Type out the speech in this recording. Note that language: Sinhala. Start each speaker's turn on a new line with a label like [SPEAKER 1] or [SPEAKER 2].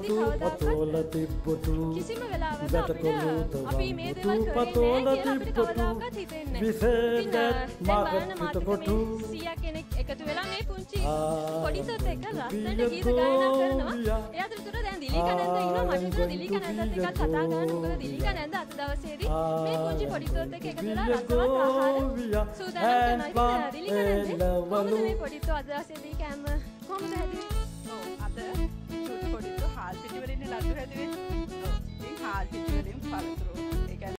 [SPEAKER 1] ඉතින් කවදාකවත් කිසිම වෙලාවක අපි මේ දේවල් කරන්නේ නැහැ කියලා අපිට කවදාකවත් හිතෙන්නේ නැහැ. ඉතින් බලන්න මාත් සීයා කෙනෙක් එකතු වෙලා මේ පුංචි පොඩිසොත් එක ලස්සනට ගීත ගායනා කරනවා. ඒ අතරතුර දැන් දිලිකා නැන්ද ඉන්නවා. මට හිතුණා දිලිකා නැන්දත් එක්ක කතා කරන්න. මොකද දිලිකා නැන්ද අද දවසේදී මේ පුංචි පොඩිසොත් එක එකතු වෙලා රසවත් ආහාර සූදානම් කරනවා. ඉතින් දිලිකා නැන්ද කොහොමද මේ පොඩිසොත් අද දවසේදී කැම කොහොමද හැදුවේ?
[SPEAKER 2] ඔව් අද පොඩිසොත් හාල් පිටි වලින් ලड्डू හැදුවේ. ඔව් ඉතින් හාල් පිටි වලින් පළතුරු